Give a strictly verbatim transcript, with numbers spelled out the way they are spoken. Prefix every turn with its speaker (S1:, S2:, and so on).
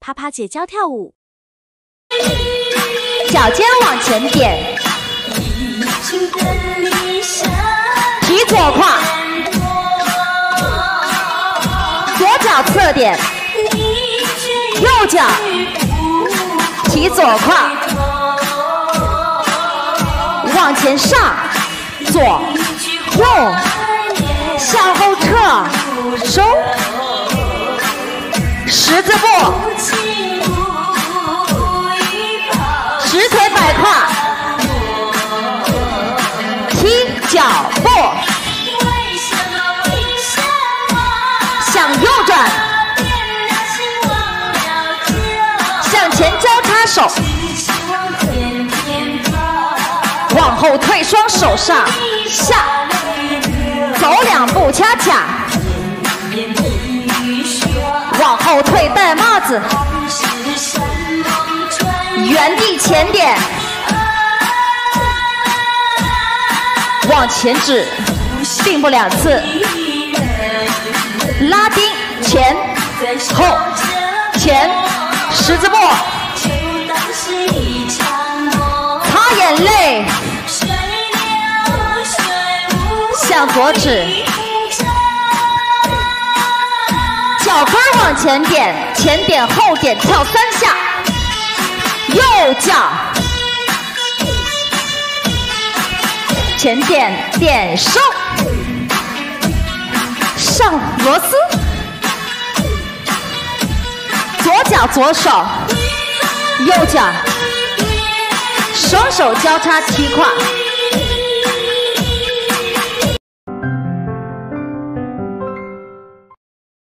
S1: 啪啪姐教跳舞。
S2: 脚尖往前点，提左胯，左脚侧点，右脚提左胯，往前上，左右向后撤，收，十字步，直腿摆胯，踢脚步，向右转，向前交叉手，往后退，双手上下，走两步掐卡，往后退戴帽子，原地前点，往前指，并步两次，拉丁前后前十字步，擦眼泪，向左指，脚跟往前点，前点后点跳三下，右脚前点点收，上螺丝，左脚左手，右脚双手交叉踢胯。